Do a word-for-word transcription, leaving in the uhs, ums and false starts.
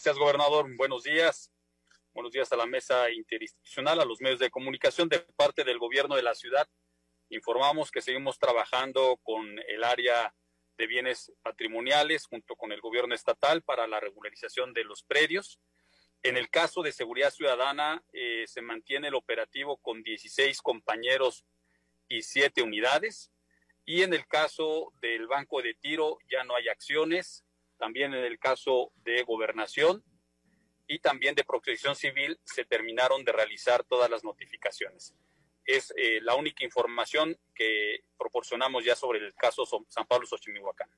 Gracias, gobernador. Buenos días. Buenos días a la mesa interinstitucional, a los medios de comunicación. De parte del gobierno de la ciudad, informamos que seguimos trabajando con el área de bienes patrimoniales junto con el gobierno estatal para la regularización de los predios. En el caso de seguridad ciudadana, eh, se mantiene el operativo con dieciséis compañeros y siete unidades. Y en el caso del Banco de Tiro ya no hay acciones. También en el caso de Gobernación y también de Protección Civil se terminaron de realizar todas las notificaciones. Es eh, la única información que proporcionamos ya sobre el caso San Pablo Xochimilhuacán.